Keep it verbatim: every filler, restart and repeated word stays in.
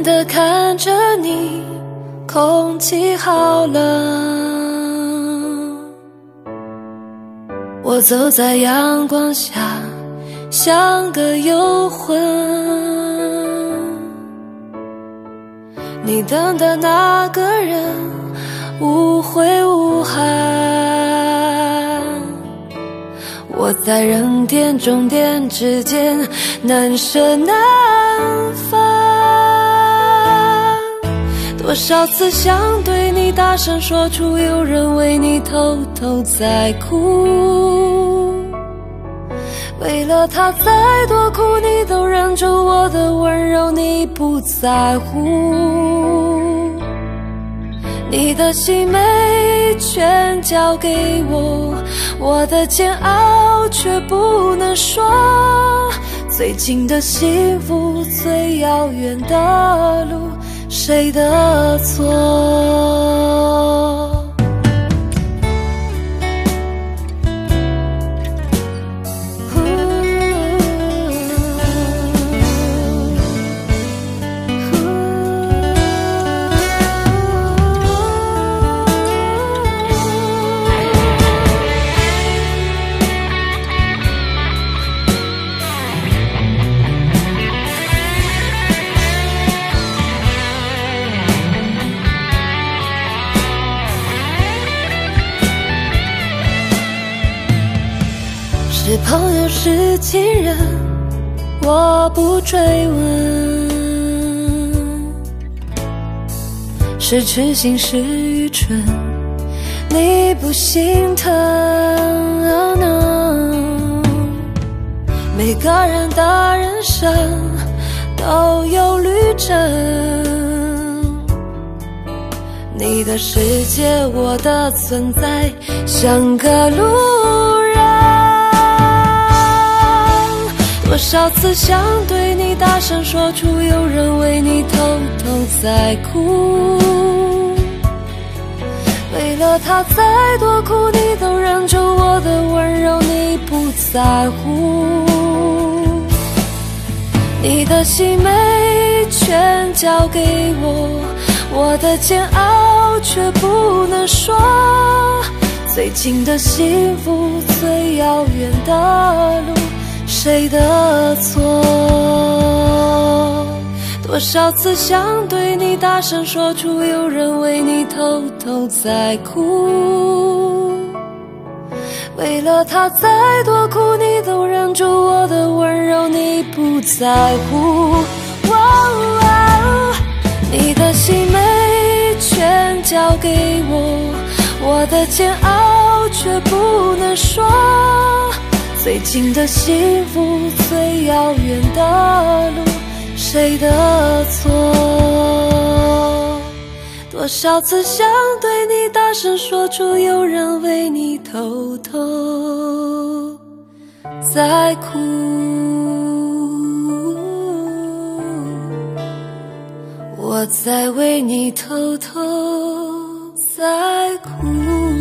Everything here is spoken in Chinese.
地看着你，空气好冷。我走在阳光下，像个游魂。你等的那个人，无悔无憾。我在人点终点之间，难舍难分。多少次想对你大声说出，有人为你偷偷在哭。为了他再多苦，你都忍住我的温柔，你不在乎。你的心没全交给我，我的煎熬却不能说。最近的幸福，最遥远的路，谁的错？是朋友是亲人，我不追问。是痴心是愚蠢，你不心疼。Oh no， 每个人的人生都有旅程，你的世界，我的存在，像个路人。多少次想对你大声说出，有人为你偷偷在哭。为了他再多苦，你都忍住我的温柔，你不在乎。你的心没全交给我，我的煎熬却不能说。最近的幸福，最遥远的路，谁的错？多少次想对你大声说出，有人为你偷偷在哭。为了他再多苦，你都忍住我的温柔，你不在乎。哦哦，你的心没全交给我，我的煎熬却不能说。最近的幸福，最遥远的路，谁的错？多少次想对你大声说出，有人为你偷偷在哭。我在为你偷偷在哭。